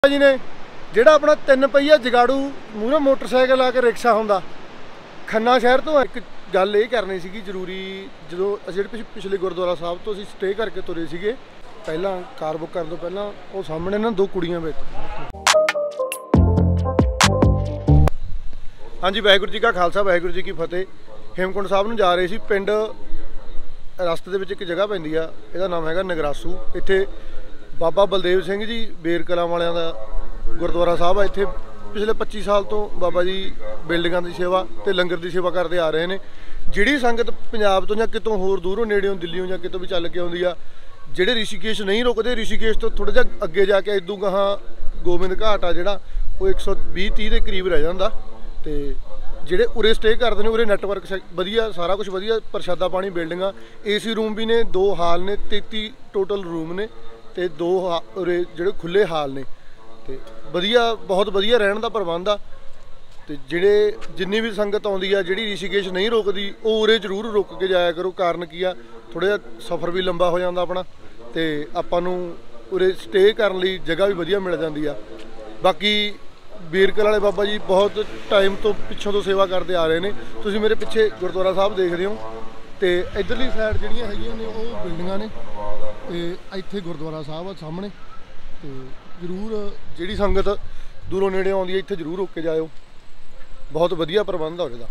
जी ने ਜਿਹੜਾ ਆਪਣਾ 3 पहिया ਜਗਾੜੂ ਮੂਹਰੇ ਮੋਟਰਸਾਈਕਲ ਆ ਕੇ ਰਿਕਸ਼ਾ ਹੁੰਦਾ ਖੰਨਾ ਸ਼ਹਿਰ ਤੋਂ ਇੱਕ ਗੱਲ ਇਹ ਕਰਨੀ ਸੀਗੀ ਜ਼ਰੂਰੀ। ਜਦੋਂ ਅਸੀਂ ਪਿਛਲੇ ਗੁਰਦੁਆਰਾ ਸਾਹਿਬ ਤੋਂ ਅਸੀਂ ਸਟੇ ਕਰਕੇ ਤੁਰੇ ਸੀਗੇ, ਪਹਿਲਾਂ ਕਾਰ ਬੁੱਕ ਕਰਨ ਤੋਂ ਪਹਿਲਾਂ ਉਹ ਸਾਹਮਣੇ ਨਾ ਦੋ ਕੁੜੀਆਂ ਵਿੱਚ। ਹਾਂਜੀ, ਵਾਹਿਗੁਰੂ ਜੀ ਕਾ ਖਾਲਸਾ ਵਾਹਿਗੁਰੂ ਜੀ ਕੀ ਫਤਿਹ। ਹੇਮਕੁੰਟ ਸਾਹਿਬ ਨੂੰ ਜਾ ਰਹੇ ਸੀ। ਪਿੰਡ ਰਸਤੇ ਦੇ ਵਿੱਚ ਇੱਕ ਜਗ੍ਹਾ ਪੈਂਦੀ ਆ, ਇਹਦਾ ਨਾਮ ਹੈਗਾ ਨਗਰਾਸੂ। ਇੱਥੇ ਬਾਬਾ ਬਲਦੇਵ ਸਿੰਘ ਜੀ ਬੇਰ ਕਲਾਂ ਵਾਲਿਆਂ ਦਾ ਗੁਰਦੁਆਰਾ ਸਾਹਿਬ ਆ। ਇੱਥੇ ਪਿਛਲੇ 25 ਸਾਲ ਤੋਂ ਬਾਬਾ ਜੀ ਬਿਲਡਿੰਗਾਂ ਦੀ ਸੇਵਾ ਤੇ ਲੰਗਰ ਦੀ ਸੇਵਾ ਕਰਦੇ ਆ ਰਹੇ ਨੇ। ਜਿਹੜੀ ਸੰਗਤ ਪੰਜਾਬ ਤੋਂ ਜਾਂ ਕਿਤੋਂ ਹੋਰ ਦੂਰੋਂ ਨੇੜਿਓਂ ਦਿੱਲੀੋਂ ਜਾਂ ਕਿਤੋਂ ਵੀ ਚੱਲ ਕੇ ਆਉਂਦੀ ਆ, ਜਿਹੜੇ ਰਿਸ਼ੀਕੇਸ਼ ਨਹੀਂ ਰੁਕਦੇ, ਰਿਸ਼ੀਕੇਸ਼ ਤੋਂ ਥੋੜ੍ਹਾ ਜਿਹਾ ਅੱਗੇ ਜਾ ਕੇ ਇਦੋਂ ਗਾਹਾਂ ਗੋਬਿੰਦ ਘਾਟ ਆ ਜਿਹੜਾ, ਉਹ 120-30 ਦੇ ਕਰੀਬ ਰਹਿ ਜਾਂਦਾ। ਤੇ ਜਿਹੜੇ ਉਰੇ ਸਟੇ ਕਰਦੇ ਨੇ, ਉਰੇ ਨੈਟਵਰਕ ਵਧੀਆ, ਸਾਰਾ ਕੁਝ ਵਧੀਆ, ਪ੍ਰਸ਼ਾਦਾ ਪਾਣੀ, ਬਿਲਡਿੰਗਾਂ, ਏਸੀ ਰੂਮ ਵੀ ਨੇ, 2 ਹਾਲ ਨੇ, 33 ਟੋਟਲ ਰੂਮ ਨੇ ਤੇ 2 ਉਰੇ ਜਿਹੜੇ ਖੁੱਲੇ ਹਾਲ ਨੇ। ਤੇ ਵਧੀਆ, ਬਹੁਤ ਵਧੀਆ ਰਹਿਣ ਦਾ ਪ੍ਰਬੰਧ ਆ। ਤੇ ਜਿਹੜੇ ਜਿੰਨੀ ਵੀ ਸੰਗਤ ਆਉਂਦੀ ਆ ਜਿਹੜੀ ਰਿਸ਼ੀਕੇਸ਼ ਨਹੀਂ ਰੁਕਦੀ, ਉਹ ਉਰੇ ਜ਼ਰੂਰ ਰੁਕ ਕੇ ਜਾਇਆ ਕਰੋ। ਕਾਰਨ ਕੀ ਆ, ਥੋੜ੍ਹਾ ਜਿਹਾ ਸਫ਼ਰ ਵੀ ਲੰਬਾ ਹੋ ਜਾਂਦਾ ਆਪਣਾ, ਤੇ ਆਪਾਂ ਨੂੰ ਉਰੇ ਸਟੇ ਕਰਨ ਲਈ ਜਗ੍ਹਾ ਵੀ ਵਧੀਆ ਮਿਲ ਜਾਂਦੀ ਆ। ਬਾਕੀ ਬੇਰਕਲ ਵਾਲੇ ਬਾਬਾ ਜੀ ਬਹੁਤ ਟਾਈਮ ਤੋਂ ਪਿੱਛੋਂ ਤੋਂ ਸੇਵਾ ਕਰਦੇ ਆ ਰਹੇ ਨੇ। ਤੁਸੀਂ ਮੇਰੇ ਪਿੱਛੇ ਗੁਰਦੁਆਰਾ ਸਾਹਿਬ ਦੇਖ ਰਹੇ ਹੋ, ਤੇ ਇੱਧਰਲੀ ਸਾਈਡ ਜਿਹੜੀਆਂ ਹੈਗੀਆਂ ਨੇ ਉਹ ਬਿਲਡਿੰਗਾਂ ਨੇ, ਤੇ ਇੱਥੇ ਗੁਰਦੁਆਰਾ ਸਾਹਿਬ ਆ ਸਾਹਮਣੇ। ਤੇ ਜ਼ਰੂਰ ਜਿਹੜੀ ਸੰਗਤ ਦੂਰੋਂ ਨੇੜੇ ਆਉਂਦੀ ਹੈ, ਇੱਥੇ ਜ਼ਰੂਰ ਰੁਕ ਕੇ ਜਾਇਓ। ਬਹੁਤ ਵਧੀਆ ਪ੍ਰਬੰਧ ਆ ਉਹਦਾ।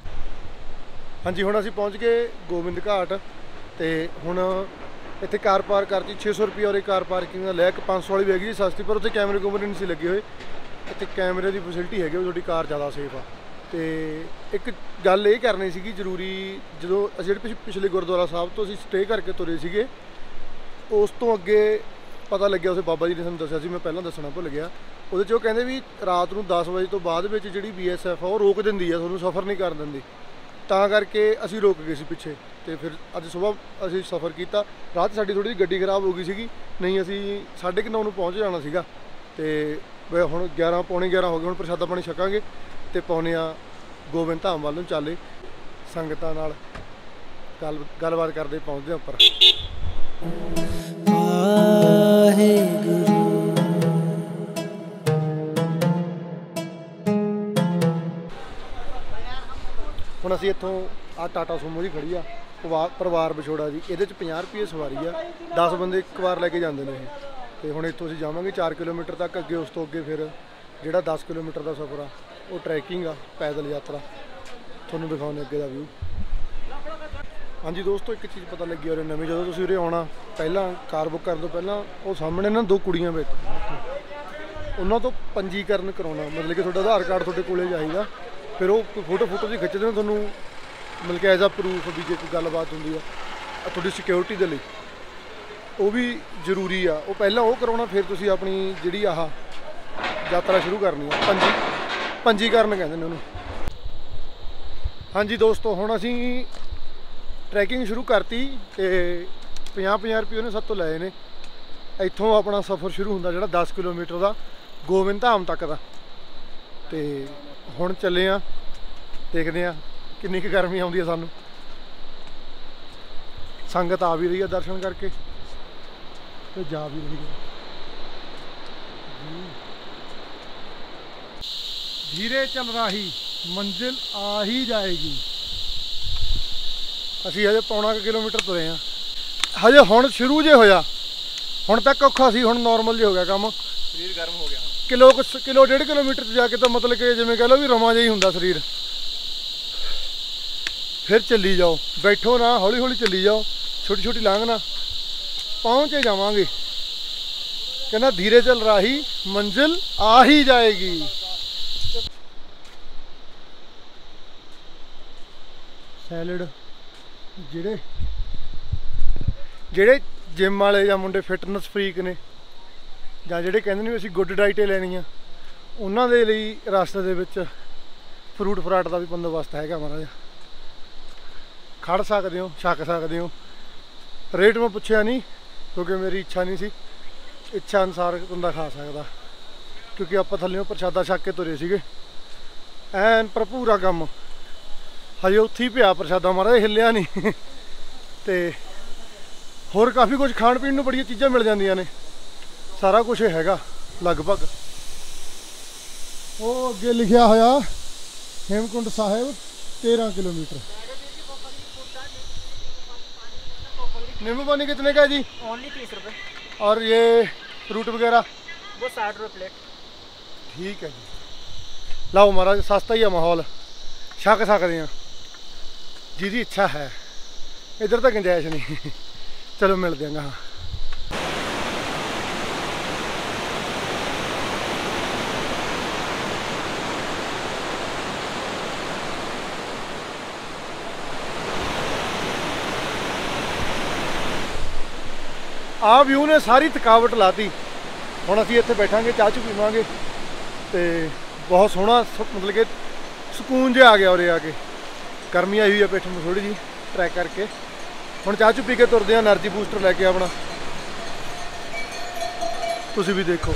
ਹਾਂਜੀ, ਹੁਣ ਅਸੀਂ ਪਹੁੰਚ ਗਏ ਗੋਬਿੰਦ ਘਾਟ। ਤੇ ਹੁਣ ਇੱਥੇ ਕਾਰ ਪਾਰਕ ਕਰਤੀ 600 ਰੁਪਏ, ਔਰ ਇਹ ਕਾਰ ਪਾਰਕਿੰਗ ਦਾ ਲੈ ਕੇ 500 ਵਾਲੀ ਵੀ ਹੈਗੀ ਜੀ ਸਸਤੀ, ਪਰ ਉੱਥੇ ਕੈਮਰੇ ਕੁਮਰੇ ਨਹੀਂ ਸੀ ਲੱਗੇ ਹੋਏ। ਇੱਥੇ ਕੈਮਰੇ ਦੀ ਫੈਸਿਲਿਟੀ ਹੈਗੀ, ਉਹ ਤੁਹਾਡੀ ਕਾਰ ਜ਼ਿਆਦਾ ਸੇਫ ਆ। ਤੇ ਇੱਕ ਗੱਲ ਇਹ ਕਰਨੀ ਸੀਗੀ ਜ਼ਰੂਰੀ। ਜਦੋਂ ਅਸੀਂ ਪਿਛਲੇ ਗੁਰਦੁਆਰਾ ਸਾਹਿਬ ਤੋਂ ਅਸੀਂ ਸਟੇ ਕਰਕੇ ਤੁਰੇ ਸੀਗੇ, ਉਸ ਤੋਂ ਅੱਗੇ ਪਤਾ ਲੱਗਿਆ, ਉਸੇ ਬਾਬਾ ਜੀ ਨੇ ਸਾਨੂੰ ਦੱਸਿਆ ਸੀ, ਮੈਂ ਪਹਿਲਾਂ ਦੱਸਣਾ ਭੁੱਲ ਗਿਆ। ਉਹਦੇ 'ਚ ਉਹ ਕਹਿੰਦੇ ਵੀ ਰਾਤ ਨੂੰ 10 ਵਜੇ ਤੋਂ ਬਾਅਦ ਵਿੱਚ ਜਿਹੜੀ BSF ਆ ਉਹ ਰੋਕ ਦਿੰਦੀ ਆ, ਤੁਹਾਨੂੰ ਸਫ਼ਰ ਨਹੀਂ ਕਰਨ ਦਿੰਦੀ। ਤਾਂ ਕਰਕੇ ਅਸੀਂ ਰੁਕ ਗਏ ਸੀ ਪਿੱਛੇ। ਤੇ ਫਿਰ ਅੱਜ ਸੁਬਾਹ ਅਸੀਂ ਸਫ਼ਰ ਕੀਤਾ। ਰਾਤ ਸਾਡੀ ਥੋੜ੍ਹੀ ਜਿਹੀ ਗੱਡੀ ਖਰਾਬ ਹੋ ਗਈ ਸੀਗੀ, ਨਹੀਂ ਅਸੀਂ 9:30 ਨੂੰ ਪਹੁੰਚ ਜਾਣਾ ਸੀਗਾ। ਤੇ ਹੁਣ 11 ਪੌਣੇ 11 ਹੋ ਗਏ। ਹੁਣ ਪ੍ਰਸ਼ਾਦਾ ਪਾਣੀ ਛਕਾਂਗੇ ਤੇ ਪੌਣੇ ਆ ਗੋਬਿੰਦ ਧਾਮ ਵੱਲ ਨੂੰ ਚੱਲੇ। ਸੰਗਤਾਂ ਨਾਲ ਗੱਲਬਾਤ ਕਰਦੇ ਪਹੁੰਚਦੇ ਹਾਂ ਉੱਪਰ। ਹੁਣ ਅਸੀਂ ਇੱਥੋਂ ਆ ਟਾਟਾ ਸੂਮੋ ਜੀ ਖੜੀ ਆ, ਪਰਿਵਾਰ ਵਿਛੋੜਾ ਜੀ। ਇਹਦੇ 'ਚ 50 ਰੁਪਏ ਸਵਾਰੀ ਆ, 10 ਬੰਦੇ ਇੱਕ ਵਾਰ ਲੈ ਕੇ ਜਾਂਦੇ ਨੇ ਇਹ। ਤੇ ਹੁਣ ਇੱਥੋਂ ਅਸੀਂ ਜਾਵਾਂਗੇ 4 ਕਿਲੋਮੀਟਰ ਤੱਕ ਅੱਗੇ। ਉਸ ਤੋਂ ਅੱਗੇ ਫਿਰ ਜਿਹੜਾ 10 ਕਿਲੋਮੀਟਰ ਦਾ ਸਫ਼ਰ ਆ ਉਹ ਟਰੈਕਿੰਗ ਆ, ਪੈਦਲ ਯਾਤਰਾ। ਤੁਹਾਨੂੰ ਦਿਖਾਉਂਦੇ ਅੱਗੇ ਦਾ ਵਿਊ। ਹਾਂਜੀ ਦੋਸਤੋ, ਇੱਕ ਚੀਜ਼ ਪਤਾ ਲੱਗੀ ਉਰੇ ਨਵੀਂ, ਜਦੋਂ ਤੁਸੀਂ ਉਰੇ ਆਉਣਾ, ਪਹਿਲਾਂ ਕਾਰ ਬੁੱਕ ਕਰਨ ਤੋਂ ਪਹਿਲਾਂ ਉਹ ਸਾਹਮਣੇ ਨਾ 2 ਕੁੜੀਆਂ ਵਿੱਚ, ਉਹਨਾਂ ਤੋਂ ਪੰਜੀਕਰਨ ਕਰਾਉਣਾ। ਮਤਲਬ ਕਿ ਤੁਹਾਡਾ ਆਧਾਰ ਕਾਰਡ ਤੁਹਾਡੇ ਕੋਲੇ ਚਾਹੀਦਾ। ਫਿਰ ਉਹ ਫੋਟੋ ਜੀ ਖਿੱਚਦੇ ਨੇ ਤੁਹਾਨੂੰ, ਮਤਲਬ ਕਿ ਐਜ਼ ਆ ਪ੍ਰੂਫ ਵੀ ਜੇ ਕੋਈ ਗੱਲਬਾਤ ਹੁੰਦੀ ਆ ਤੁਹਾਡੀ ਸਿਕਿਉਰਿਟੀ ਦੇ ਲਈ, ਉਹ ਵੀ ਜ਼ਰੂਰੀ ਆ। ਉਹ ਪਹਿਲਾਂ ਉਹ ਕਰਾਉਣਾ, ਫਿਰ ਤੁਸੀਂ ਆਪਣੀ ਜਿਹੜੀ ਆਹ ਯਾਤਰਾ ਸ਼ੁਰੂ ਕਰਨੀ ਆ। ਪੰਜੀਕਰਨ ਕਹਿੰਦੇ ਨੇ ਉਹਨੂੰ। ਹਾਂਜੀ ਦੋਸਤੋ, ਹੁਣ ਅਸੀਂ ਟਰੈਕਿੰਗ ਸ਼ੁਰੂ ਕਰਤੀ ਤੇ 50-50 ਰੁਪਏ ਉਹਨੇ ਸਾਡੇ ਤੋਂ ਲਏ ਨੇ। ਇੱਥੋਂ ਆਪਣਾ ਸਫ਼ਰ ਸ਼ੁਰੂ ਹੁੰਦਾ ਜਿਹੜਾ 10 ਕਿਲੋਮੀਟਰ ਦਾ ਗੋਬਿੰਦ ਧਾਮ ਤੱਕ ਦਾ। ਤੇ ਹੁਣ ਚੱਲੇ ਆ, ਦੇਖਦੇ ਆ ਕਿੰਨੀ ਕੁ ਗਰਮੀ ਆਉਂਦੀ ਆ ਸਾਨੂੰ। ਸੰਗਤ ਆ ਵੀ ਰਹੀ ਆ ਦਰਸ਼ਨ ਕਰਕੇ ਤੇ ਜਾ ਵੀ ਰਹੀ ਹੈ। ਧੀਰੇ ਚੱਲ ਰਾਹੀ ਮੰਜ਼ਿਲ ਆ ਹੀ ਜਾਏਗੀ। ਅਸੀਂ ਹਜੇ ਪੌਣਾ ਕਿਲੋਮੀਟਰ ਤੁਰੇ ਆ, ਹਜੇ ਹੁਣ ਸ਼ੁਰੂ ਜੇ ਹੋਇਆ। ਹੁਣ ਤੱਕ ਔਖਾ ਸੀ, ਹੁਣ ਨੋਰਮਲ ਜੇ ਹੋ ਗਿਆ ਕੰਮ। ਸਰੀਰ ਗਰਮ ਹੋ ਗਿਆ। ਕਿਲੋ 1.5 ਕਿਲੋਮੀਟਰ 'ਚ ਜਾ ਕੇ ਤਾਂ ਮਤਲਬ ਕਿ ਜਿਵੇਂ ਕਹਿ ਲਓ ਵੀ ਰਵਾਂ ਜਿਹਾ ਹੀ ਹੁੰਦਾ ਸਰੀਰ। ਫਿਰ ਚੱਲੀ ਜਾਓ, ਬੈਠੋ ਨਾ, ਹੌਲੀ ਹੌਲੀ ਚੱਲੀ ਜਾਓ, ਛੋਟੀ ਲਾਂਘ ਨਾ, ਪਹੁੰਚੇ ਜਾਵਾਂਗੇ। ਕਹਿੰਦਾ ਧੀਰੇ ਚੱਲ ਰਾਹੀ ਮੰਜ਼ਿਲ ਆ ਹੀ ਜਾਏਗੀ। ਸੈਲਡ ਜਿਹੜੇ ਜਿਮ ਵਾਲੇ ਜਾਂ ਮੁੰਡੇ ਫਿਟਨੈਸ ਫਰੀਕ ਨੇ, ਜਾਂ ਜਿਹੜੇ ਕਹਿੰਦੇ ਨੇ ਵੀ ਅਸੀਂ ਗੁੱਡ ਡਾਈਟ ਲੈਣੀ ਆ, ਉਹਨਾਂ ਦੇ ਲਈ ਰਸਤੇ ਦੇ ਵਿੱਚ ਫਰੂਟ ਫਰਾਟ ਦਾ ਵੀ ਬੰਦੋਬਸਤ ਹੈਗਾ ਮਾੜਾ ਜਿਹਾ। ਖੜ ਸਕਦੇ ਹੋ, ਛਕ ਸਕਦੇ ਹੋ। ਰੇਟ ਮੈਂ ਪੁੱਛਿਆ ਨਹੀਂ ਕਿਉਂਕਿ ਮੇਰੀ ਇੱਛਾ ਨਹੀਂ ਸੀ। ਇੱਛਾ ਅਨੁਸਾਰ ਬੰਦਾ ਖਾ ਸਕਦਾ, ਕਿਉਂਕਿ ਆਪਾਂ ਥੱਲਿਓਂ ਪ੍ਰਸ਼ਾਦਾ ਛਕ ਕੇ ਤੁਰੇ ਸੀਗੇ। ਐਨ ਭਰਪੂਰਾ ਕੰਮ, ਹਜੇ ਉੱਥੇ ਹੀ ਪਿਆ ਪ੍ਰਸ਼ਾਦਾ, ਮਾੜਾ ਹਿੱਲਿਆ ਨਹੀਂ। ਤੇ ਹੋਰ ਕਾਫੀ ਕੁਝ ਖਾਣ ਪੀਣ ਨੂੰ ਬੜੀਆਂ ਚੀਜ਼ਾਂ ਮਿਲ ਜਾਂਦੀਆਂ ਨੇ, ਸਾਰਾ ਕੁਝ ਹੈਗਾ ਲਗਭਗ। ਉਹ ਅੱਗੇ ਲਿਖਿਆ ਹੋਇਆ ਹੇਮਕੁੰਟ ਸਾਹਿਬ 13 किलोमीटर। नींबू पानी कितने का है जी? ओनली 30 रुपये। और ये फ्रूट वगैरह? वो 60 रुपये प्लेट। ठीक है जी। लाओ महाराज सस्ता ही है माहौल, छक सकते हैं जिहदी इच्छा है। इधर तो गुंजाइश नहीं। चलो मिलते हैं। हाँ आ व्यू ने सारी थकावट लाती। हुण असीं इत्थे बैठांगे, चाह चू पीवांगे ते बहुत सोहना मतलब कि सुकून जिहा आ गया उरे आके। गर्मी आई हुई है पिठ में थोड़ी जी ट्रैक करके। हुण चाह चू पी के तुरदे आं, एनर्जी बूस्टर लैके अपना। तुसीं भी देखो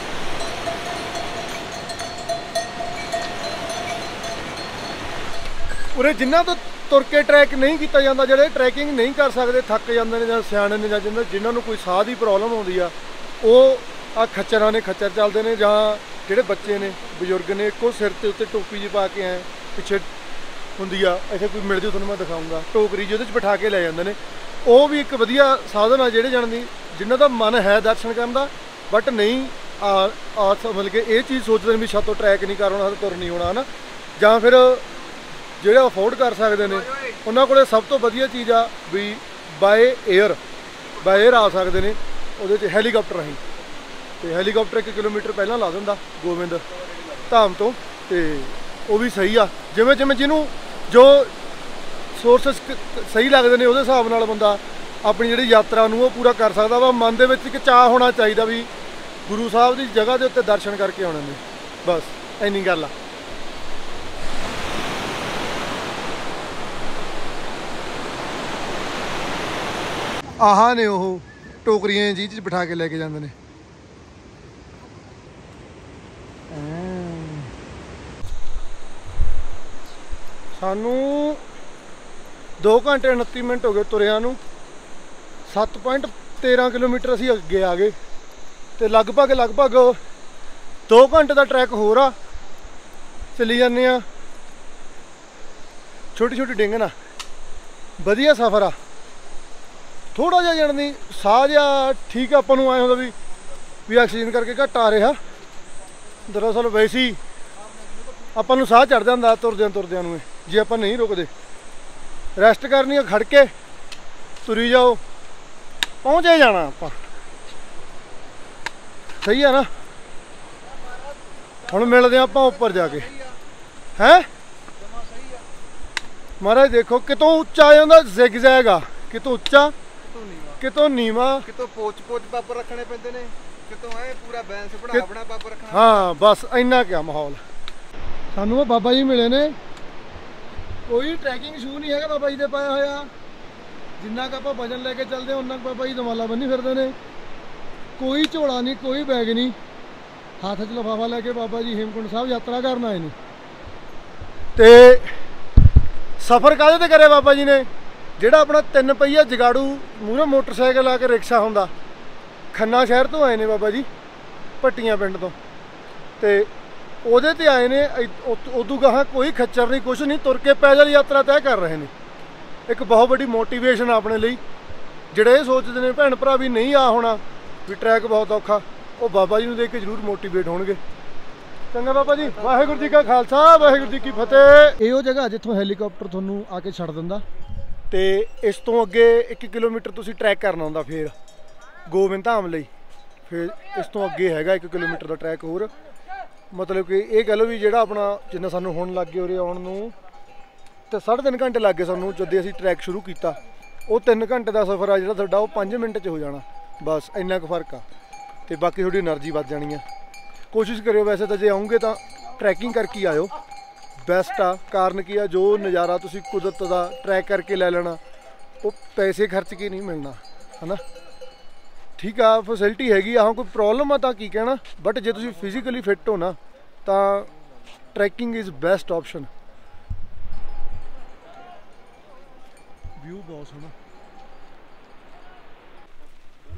उरे जिन्ना तो तुर के ट्रैक नहीं किया जाता, ਜਿਹੜੇ ट्रैकिंग नहीं कर सकते, थक जाते हैं, सियाणे ने, जिन्होंने कोई साह की प्रॉब्लम आती आ, वो आ खच्चर ने खच्चर चलते हैं, ਜਾਂ ਜਿਹੜੇ बच्चे ने बजुर्ग ने ਇੱਕੋ सिर के उत्ते टोपी जी पा के आए पिछे ਹੁੰਦੀ ਆ। ਇੱਥੇ ਕੋਈ ਮਿਲਦੀ ਤੁਹਾਨੂੰ ਮੈਂ ਦਿਖਾਉਂਗਾ ਟੋਕਰੀ ਜਿਹਦੇ 'ਚ ਬਿਠਾ ਕੇ ਲੈ ਜਾਂਦੇ ਨੇ। ਉਹ ਵੀ ਇੱਕ ਵਧੀਆ ਸਾਧਨ ਆ ਜਿਹੜੇ ਜਾਣ ਦੀ, ਜਿਨ੍ਹਾਂ ਦਾ ਮਨ ਹੈ ਦਰਸ਼ਨ ਕਰਨ ਦਾ ਬਟ ਨਹੀਂ ਮਤਲਬ ਕਿ ਇਹ ਚੀਜ਼ ਸੋਚਦੇ ਨੇ ਵੀ ਛੱਤੋਂ ਟਰੈਕ ਨਹੀਂ ਕਰਨਾ, ਤੁਰ ਨਹੀਂ ਹੋਣਾ, ਹੈ ਨਾ। ਜਾਂ ਫਿਰ ਜਿਹੜੇ ਅਫੋਰਡ ਕਰ ਸਕਦੇ ਨੇ ਉਹਨਾਂ ਕੋਲੇ ਸਭ ਤੋਂ ਵਧੀਆ ਚੀਜ਼ ਆ ਵੀ ਬਾਏ 에ਅਰ ਆ ਸਕਦੇ ਨੇ ਉਹਦੇ 'ਚ ਹੈਲੀਕਾਪਟਰ ਰਾਹੀਂ। ਤੇ ਹੈਲੀਕਾਪਟਰ 1 ਕਿਲੋਮੀਟਰ ਪਹਿਲਾਂ ਲਾ ਦਿੰਦਾ ਗੋਬਿੰਦ ਧਾਮ ਤੋਂ, ਤੇ ਉਹ ਵੀ ਸਹੀ ਆ। ਜਿਵੇਂ ਜਿਵੇਂ ਜਿਹਨੂੰ ਜੋ ਸੋਰਸਸ ਸਹੀ ਲੱਗਦੇ ਨੇ ਉਹਦੇ ਹਿਸਾਬ ਨਾਲ ਬੰਦਾ ਆਪਣੀ ਜਿਹੜੀ ਯਾਤਰਾ ਨੂੰ ਉਹ ਪੂਰਾ ਕਰ ਸਕਦਾ ਵਾ। ਮਨ ਦੇ ਵਿੱਚ ਇੱਕ ਚਾਅ ਹੋਣਾ ਚਾਹੀਦਾ ਵੀ ਗੁਰੂ ਸਾਹਿਬ ਦੀ ਜਗ੍ਹਾ ਦੇ ਉੱਤੇ ਦਰਸ਼ਨ ਕਰਕੇ ਆਉਣੇ ਨੇ, ਬਸ ਇੰਨੀ ਗੱਲ ਆ। ਆਹ ਨੇ ਉਹ ਟੋਕਰੀਆਂ ਜਿਹਦੇ 'ਚ ਬਿਠਾ ਕੇ ਲੈ ਕੇ ਜਾਂਦੇ ਨੇ। ਸਾਨੂੰ 2 ਘੰਟੇ 29 ਮਿੰਟ ਹੋ ਗਏ ਤੁਰਿਆਂ ਨੂੰ। 7.13 ਕਿਲੋਮੀਟਰ ਅਸੀਂ ਅੱਗੇ ਆ ਗਏ ਤੇ ਲਗਭਗ 2 ਘੰਟੇ ਦਾ ਟਰੈਕ ਹੋਰ ਆ। ਚੱਲੀ ਜਾਂਦੇ ਆ, ਛੋਟੀ ਛੋਟੀ ਡਿੰਗ ਨਾ, ਵਧੀਆ ਸਫ਼ਰ ਆ। ਥੋੜਾ ਜਿਹਾ ਜਾਣ ਦੀ ਸਾਹ ਜਿਹਾ ਠੀਕ ਆ, ਆਪਾਂ ਨੂੰ ਆਏ ਹੁੰਦਾ ਵੀ ਆਕਸੀਜਨ ਕਰਕੇ ਘੱਟ ਆ ਰਿਹਾ। ਦਰਅਸਲ ਵੈਸੇ ਹੀ ਆਪਾਂ ਨੂੰ ਸਾਹ ਚੜ ਜਾਂਦਾ ਤੁਰਦਿਆਂ ਨੂੰ ਜੇ ਆਪਾਂ ਨਹੀਂ ਰੁਕਦੇ। ਰੈਸਟ ਕਰਨੀ ਆ, ਖੜ ਕੇ ਤੁਰੀ ਜਾਓ, ਪਹੁੰਚੇ ਜਾਣਾ ਆਪਾਂ। ਸਹੀ ਆ ਨਾ। ਹੁਣ ਮਿਲਦੇ ਆਪਾਂ ਉੱਪਰ ਜਾ ਕੇ। ਹੈ ਮਹਾਰਾਜ ਦੇਖੋ ਕਿਤੋਂ ਉੱਚਾ ਆ ਜਾਂਦਾ ਜ਼ਿਗਜ਼ੈਗ ਆ, ਕਿਤੋਂ ਉੱਚਾ ਕਿਤੋਂ ਨੀਵਾ, ਕਿਤੋਂ ਪੋਚ ਪਾਪਰ ਰੱਖਣੇ ਪੈਂਦੇ ਨੇ, ਕਿਤੋਂ ਐ ਪੂਰਾ ਬੈਂਸ ਬਣਾ ਪਾਪਰ ਰੱਖਣਾ। ਹਾਂ ਬਸ ਇੰਨਾ ਕਿਆ ਮਾਹੌਲ। ਸਾਨੂੰ ਉਹ ਬਾਬਾ ਜੀ ਮਿਲੇ ਨੇ। ਕੋਈ ਟਰੈਕਿੰਗ ਸ਼ੂ ਨਹੀਂ ਹੈਗਾ ਬਾਬਾ ਜੀ ਦੇ ਪਾਇਆ ਹੋਇਆ। ਜਿੰਨਾ ਕੁ ਆਪਾਂ ਵਜਨ ਲੈ ਕੇ ਚੱਲਦੇ ਹਾਂ ਉਨਾ ਕੁ ਬਾਬਾ ਜੀ ਦਮਾਲਾ ਬੰਨੀ ਫਿਰਦੇ ਨੇ। ਕੋਈ ਝੋਲਾ ਨਹੀਂ, ਕੋਈ ਬੈਗ ਨਹੀਂ, ਹੱਥ 'ਚ ਲਿਫਾਫਾ ਲੈ ਕੇ ਬਾਬਾ ਜੀ ਹੇਮਕੁੰਟ ਸਾਹਿਬ ਯਾਤਰਾ ਕਰਨ ਆਏ ਨੇ। ਤੇ ਸਫ਼ਰ ਕਾਹਦੇ ਤੇ ਕਰਿਆ ਬਾਬਾ ਜੀ ਨੇ? ਜਿਹੜਾ ਆਪਣਾ 3 ਪਹੀਆ ਜਗਾੜੂ ਮੂਹਰੇ ਮੋਟਰਸਾਈਕਲ ਆ ਕੇ ਰਿਕਸ਼ਾ ਹੁੰਦਾ। ਖੰਨਾ ਸ਼ਹਿਰ ਤੋਂ ਆਏ ਨੇ ਬਾਬਾ ਜੀ, ਭੱਟੀਆਂ ਪਿੰਡ ਤੋਂ, ਤੇ ਉਹਦੇ ਤੇ ਆਏ ਨੇ। ਉਦੋਂ ਗਾਹਾਂ ਕੋਈ ਖੱਚਰ ਨਹੀਂ, ਕੁਛ ਨਹੀਂ, ਤੁਰ ਕੇ ਪੈਦਲ ਯਾਤਰਾ ਤੈਅ ਕਰ ਰਹੇ ਨੇ। ਇੱਕ ਬਹੁਤ ਵੱਡੀ ਮੋਟੀਵੇਸ਼ਨ ਆਪਣੇ ਲਈ। ਜਿਹੜੇ ਇਹ ਸੋਚਦੇ ਨੇ ਭੈਣ ਭਰਾ ਵੀ ਨਹੀਂ ਆ ਹੋਣਾ, ਵੀ ਟਰੈਕ ਬਹੁਤ ਔਖਾ, ਉਹ ਬਾਬਾ ਜੀ ਨੂੰ ਦੇਖ ਕੇ ਜ਼ਰੂਰ ਮੋਟੀਵੇਟ ਹੋਣਗੇ। ਚੰਗਾ ਬਾਬਾ ਜੀ, ਵਾਹਿਗੁਰੂ ਜੀ ਕਾ ਖਾਲਸਾ, ਵਾਹਿਗੁਰੂ ਜੀ ਕੀ ਫਤਿਹ। ਇਹ ਉਹ ਜਗ੍ਹਾ ਜਿੱਥੋਂ ਹੈਲੀਕਾਪਟਰ ਤੁਹਾਨੂੰ ਆ ਕੇ ਛੱਡ ਦਿੰਦਾ, ਤੇ ਇਸ ਤੋਂ ਅੱਗੇ 1 ਕਿਲੋਮੀਟਰ ਤੁਸੀਂ ਟਰੈਕ ਕਰਨਾ ਹੁੰਦਾ ਫਿਰ ਗੋਬਿੰਦ ਧਾਮ ਲਈ। ਫਿਰ ਇਸ ਤੋਂ ਅੱਗੇ ਹੈਗਾ 1 ਕਿਲੋਮੀਟਰ ਦਾ ਟਰੈਕ ਹੋਰ। ਮਤਲਬ ਕਿ ਇਹ ਕਹਿ ਲਓ ਵੀ ਜਿਹੜਾ ਆਪਣਾ ਜਿੰਨਾ ਸਾਨੂੰ ਹੁਣ ਲੱਗ ਗਏ ਉਰੇ ਆਉਣ ਨੂੰ, ਤੇ 3.5 ਘੰਟੇ ਲੱਗ ਗਏ ਸਾਨੂੰ ਜਦੋਂ ਅਸੀਂ ਟਰੈਕ ਸ਼ੁਰੂ ਕੀਤਾ। ਉਹ 3 ਘੰਟੇ ਦਾ ਸਫ਼ਰ ਆ ਜਿਹੜਾ ਤੁਹਾਡਾ ਉਹ 5 ਮਿੰਟ 'ਚ ਹੋ ਜਾਣਾ, ਬਸ ਇੰਨਾ ਕੁ ਫਰਕ ਆ। ਤੇ ਬਾਕੀ ਤੁਹਾਡੀ એનર્ਜੀ ਵੱਧ ਜਾਣੀ ਆ। ਕੋਸ਼ਿਸ਼ ਕਰਿਓ ਵੈਸੇ ਤਾਂ ਜੇ ਆਉਂਗੇ ਤਾਂ ਟਰੈਕਿੰਗ ਕਰਕੇ ਹੀ ਆਇਓ, ਬੈਸਟ ਆ। ਕਾਰਨ ਕੀ ਆ, ਜੋ ਨਜ਼ਾਰਾ ਤੁਸੀਂ ਕੁਦਰਤ ਦਾ ਟਰੈਕ ਕਰਕੇ ਲੈ ਲੈਣਾ ਉਹ ਪੈਸੇ ਖਰਚ ਕੇ ਨਹੀਂ ਮਿਲਣਾ, ਹੈ ਨਾ। ਠੀਕ ਆ, ਫੈਸਿਲਿਟੀ ਹੈਗੀ ਆ, ਹਾਂ ਕੋਈ ਪ੍ਰੋਬਲਮ ਆ ਤਾਂ ਕੀ ਕਹਿਣਾ, ਬਟ ਜੇ ਤੁਸੀਂ ਫਿਜ਼ੀਕਲੀ ਫਿੱਟ ਹੋ ਨਾ ਤਾਂ trekking is best option. View ਬਹੁਤ ਸੋਹਣਾ।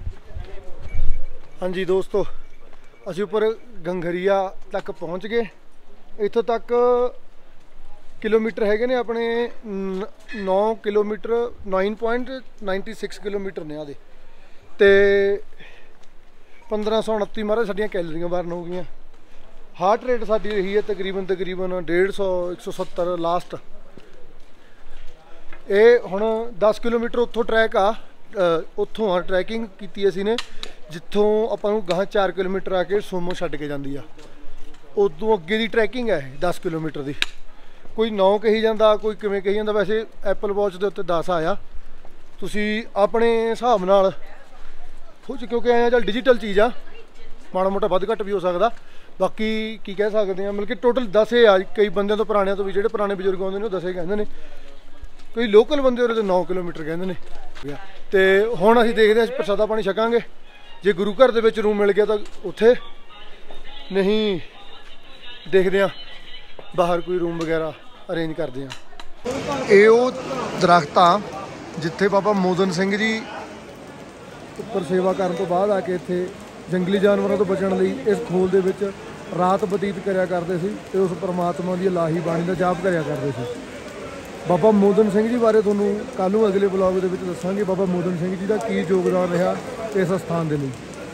ਹਾਂਜੀ ਦੋਸਤੋ, ਅਸੀਂ ਉੱਪਰ ਗੰਗਰੀਆ ਤੱਕ ਪਹੁੰਚ ਗਏ ਇੱਥੋਂ ਤੱਕ ਕਿਲੋਮੀਟਰ ਹੈਗੇ ਨੇ ਆਪਣੇ 9 ਕਿਲੋਮੀਟਰ 9.96 ਕਿਲੋਮੀਟਰ ਨੇ ਆਦੇ ਤੇ 1529 ਮਹਾਰਾਜ ਸਾਡੀਆਂ ਕੈਲਰੀਆਂ ਬਰਨ ਹੋ ਗਈਆਂ। ਹਾਰਟ ਰੇਟ ਸਾਡੀ ਰਹੀ ਹੈ ਤਕਰੀਬਨ 150 170 ਲਾਸਟ। ਇਹ ਹੁਣ 10 ਕਿਲੋਮੀਟਰ ਉੱਥੋਂ ਟਰੈਕ ਆ, ਉੱਥੋਂ ਆ ਟਰੈਕਿੰਗ ਕੀਤੀ ਅਸੀਂ ਨੇ, ਜਿੱਥੋਂ ਆਪਾਂ ਨੂੰ ਗਾਹਾਂ 4 ਕਿਲੋਮੀਟਰ ਆ ਕੇ ਸੋਮੋ ਛੱਡ ਕੇ ਜਾਂਦੀ ਆ। ਉਦੋਂ ਅੱਗੇ ਦੀ ਟਰੈਕਿੰਗ ਹੈ ਇਹ 10 ਕਿਲੋਮੀਟਰ ਦੀ। ਕੋਈ 9 ਕਹੀ ਜਾਂਦਾ, ਕੋਈ ਕਿਵੇਂ ਕਹੀ ਜਾਂਦਾ, ਵੈਸੇ ਐਪਲ ਵਾਚ ਦੇ ਉੱਤੇ 10 ਆਇਆ। ਤੁਸੀਂ ਆਪਣੇ ਹਿਸਾਬ ਨਾਲ ਕਿਉਂਕਿ ਐਂ ਚੱਲ ਡਿਜੀਟਲ ਚੀਜ਼ ਆ, ਮਾੜਾ ਮੋਟਾ ਵੱਧ ਘੱਟ ਵੀ ਹੋ ਸਕਦਾ। ਬਾਕੀ ਕੀ ਕਹਿ ਸਕਦੇ ਹਾਂ, ਮਤਲਬ ਕਿ ਟੋਟਲ 10 ਆ। ਕਈ ਬੰਦਿਆਂ ਤੋਂ ਪੁਰਾਣਿਆਂ ਤੋਂ ਵੀ, ਜਿਹੜੇ ਪੁਰਾਣੇ ਬਜ਼ੁਰਗ ਆਉਂਦੇ ਨੇ ਉਹ 10 ਕਹਿੰਦੇ ਨੇ, ਕਈ ਲੋਕਲ ਬੰਦੇ ਉਹਦੇ 9 ਕਿਲੋਮੀਟਰ ਕਹਿੰਦੇ ਨੇ। ਤੇ ਹੁਣ ਅਸੀਂ ਦੇਖਦੇ ਹਾਂ ਪ੍ਰਸ਼ਾਦਾ ਪਾਣੀ ਛਕਾਂਗੇ। ਜੇ ਗੁਰੂ ਘਰ ਦੇ ਵਿੱਚ ਰੂਮ ਮਿਲ ਗਿਆ ਤਾਂ ਉੱਥੇ, ਨਹੀਂ ਦੇਖਦੇ ਹਾਂ ਬਾਹਰ ਕੋਈ ਰੂਮ ਵਗੈਰਾ ਅਰੇਂਜ ਕਰਦੇ ਹਾਂ। ਇਹ ਉਹ ਦਰਖਤ ਆ ਜਿੱਥੇ ਬਾਬਾ ਮੋਦਨ ਸਿੰਘ ਜੀ ਉੱਪਰ ਸੇਵਾ ਕਰਨ ਤੋਂ ਬਾਅਦ ਆ ਕੇ ਇੱਥੇ ਜੰਗਲੀ ਜਾਨਵਰਾਂ ਤੋਂ ਬਚਣ ਲਈ ਇਸ ਖੋਲ ਦੇ ਵਿੱਚ ਰਾਤ ਬਤੀਤ ਕਰਿਆ ਕਰਦੇ ਸੀ ਤੇ ਉਸ ਪਰਮਾਤਮਾ ਦੀ ਇਲਾਹੀ ਬਾਣੀ ਦਾ ਜਾਪ ਕਰਿਆ ਕਰਦੇ ਸੀ। ਬਾਬਾ ਮੋਦਨ ਸਿੰਘ ਜੀ ਬਾਰੇ ਤੁਹਾਨੂੰ ਕੱਲ੍ਹ ਨੂੰ ਅਗਲੇ ਬਲੌਗ ਦੇ ਵਿੱਚ ਦੱਸਾਂਗੇ, ਬਾਬਾ ਮੋਦਨ ਸਿੰਘ ਜੀ ਦਾ ਕੀ ਯੋਗਦਾਨ ਰਿਹਾ ਇਸ ਸਥਾਨ ਦੇ ਲਈ।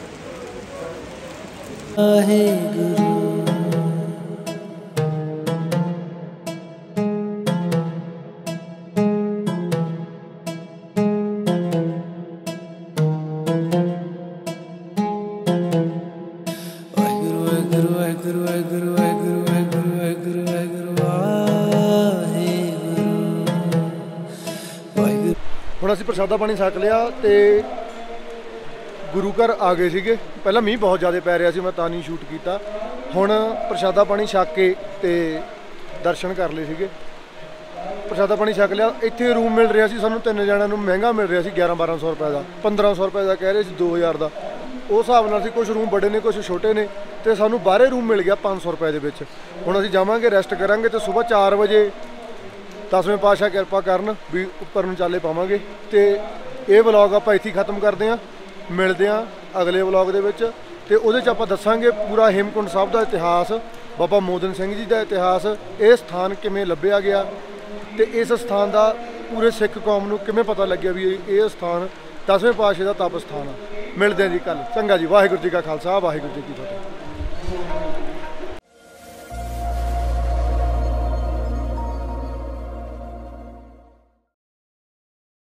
ਹੁਣ ਅਸੀਂ ਪ੍ਰਸ਼ਾਦਾ ਪਾਣੀ ਛਕ ਲਿਆ ਤੇ ਗੁਰੂ ਘਰ ਆ ਗਏ ਸੀਗੇ। ਪਹਿਲਾਂ ਮੀਂਹ ਬਹੁਤ ਜ਼ਿਆਦਾ ਪੈ ਰਿਹਾ ਸੀ, ਮੈਂ ਤਾਂ ਨਹੀਂ ਸ਼ੂਟ ਕੀਤਾ। ਹੁਣ ਪ੍ਰਸ਼ਾਦਾ ਪਾਣੀ ਛਕ ਕੇ ਤੇ ਦਰਸ਼ਨ ਕਰ ਲਏ ਸੀਗੇ। ਪ੍ਰਸ਼ਾਦਾ ਪਾਣੀ ਛਕ ਲਿਆ। ਇੱਥੇ ਰੂਮ ਮਿਲ ਰਿਹਾ ਸੀ ਸਾਨੂੰ 3 ਜਣਿਆਂ ਨੂੰ, ਮਹਿੰਗਾ ਮਿਲ ਰਿਹਾ ਸੀ 1100-1200 ਰੁਪਏ ਦਾ, 1500 ਰੁਪਏ ਦਾ ਕਹਿ ਰਹੇ ਸੀ, 2000 ਦਾ। ਉਸ ਹਿਸਾਬ ਨਾਲ ਸੀ, ਕੁਛ ਰੂਮ ਬੜੇ ਨੇ ਕੁਛ ਛੋਟੇ ਨੇ, ਤੇ ਸਾਨੂੰ ਬਾਹਰੇ ਰੂਮ ਮਿਲ ਗਿਆ 500 ਰੁਪਏ ਦੇ ਵਿੱਚ। ਹੁਣ ਅਸੀਂ ਜਾਵਾਂਗੇ, ਰੈਸਟ ਕਰਾਂਗੇ ਤੇ ਸਵੇਰ 4 ਵਜੇ 10ਵੇਂ ਪਾਤਸ਼ਾਹ ਕਿਰਪਾ ਕਰਨ ਵੀ ਉੱਪਰ ਨੂੰ ਚਾਲੇ ਪਾਵਾਂਗੇ। ਤੇ ਇਹ ਵਲੌਗ ਆਪਾਂ ਇੱਥੇ ਹੀ ਖਤਮ ਕਰਦੇ ਹਾਂ। ਮਿਲਦੇ ਹਾਂ ਅਗਲੇ ਵਲੌਗ ਦੇ ਵਿੱਚ, ਤੇ ਉਹਦੇ 'ਚ ਆਪਾਂ ਦੱਸਾਂਗੇ ਪੂਰਾ ਹੇਮਕੁੰਟ ਸਾਹਿਬ ਦਾ ਇਤਿਹਾਸ, ਬਾਬਾ ਮੋਦਨ ਸਿੰਘ ਜੀ ਦਾ ਇਤਿਹਾਸ, ਇਹ ਸਥਾਨ ਕਿਵੇਂ ਲੱਭਿਆ ਗਿਆ ਤੇ ਇਸ ਸਥਾਨ ਦਾ ਪੂਰੇ ਸਿੱਖ ਕੌਮ ਨੂੰ ਕਿਵੇਂ ਪਤਾ ਲੱਗਿਆ ਵੀ ਇਹ ਸਥਾਨ 10ਵੇਂ ਪਾਤਸ਼ਾਹ ਦਾ ਤਪ ਸਥਾਨ ਆ। ਮਿਲਦੇ ਹਾਂ ਜੀ ਕੱਲ੍ਹ। ਚੰਗਾ ਜੀ, ਵਾਹਿਗੁਰੂ ਜੀ ਕਾ ਖਾਲਸਾ, ਵਾਹਿਗੁਰੂ ਜੀ ਕੀ ਫਤਿਹ।